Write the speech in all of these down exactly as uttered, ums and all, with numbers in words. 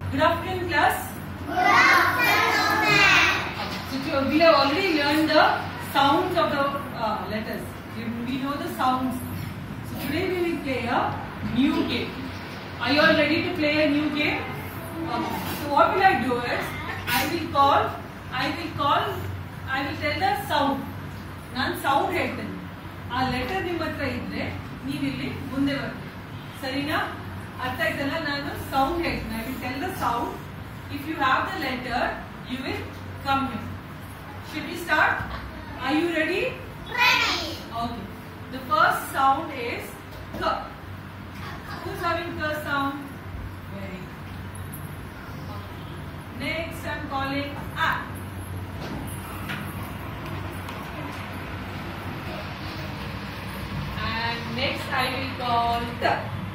Good afternoon, class. Good afternoon, ma'am. So we have already learned the sounds of the uh, letters. We know the sounds. So today we will play a new game. Are you all ready to play a new game? Okay. So what will I do is, I will call, I will call, I will tell the sound. ನಾನು sound ಹೇಳ್ತೇನೆ. ಆ letter ನಿಮ್ಮ ಹತ್ರ ಇದ್ರೆ ನೀವು ಇಲ್ಲಿ ಮುಂದೆ ಬರ್ತೀರಿ. ಸರಿನಾ? ಅರ್ಥ ಆಯ್ತಲ್ಲ? ನಾನು ಸೌಂಡ್ ಹೇಳ್ತೇನೆ. I will tell the sound. If you have the letter, you will come here. Should we start? Are you ready? Ready. Okay. The first sound is K. Who's having K sound? Very good. Next, I'm calling A. And next, I will call T.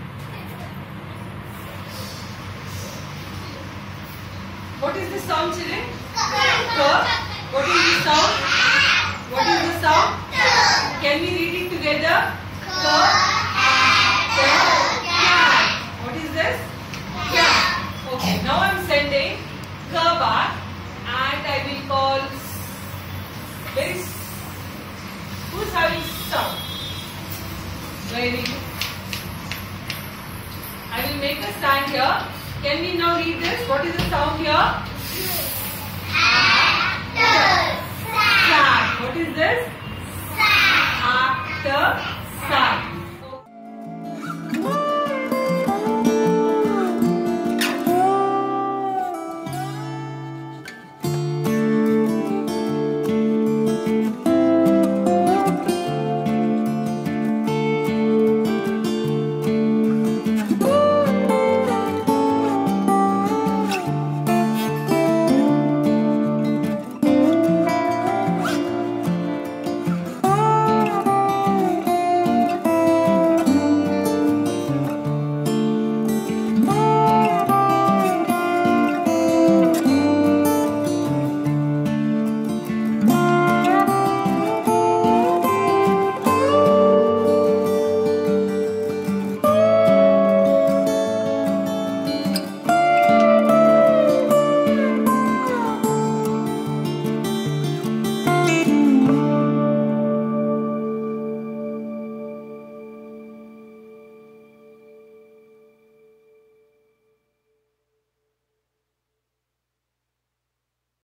What is the sound, children? K. What is the sound? What is the sound? Can we read it together? K. Cat. What is this? Cat. Okay. Now I'm sending K back, and I will call. Very. Who's having sound? Very good. I will make a stand here. Can we now read this? What is the sound here? Actor. Cat. What is this? Sat. Actor.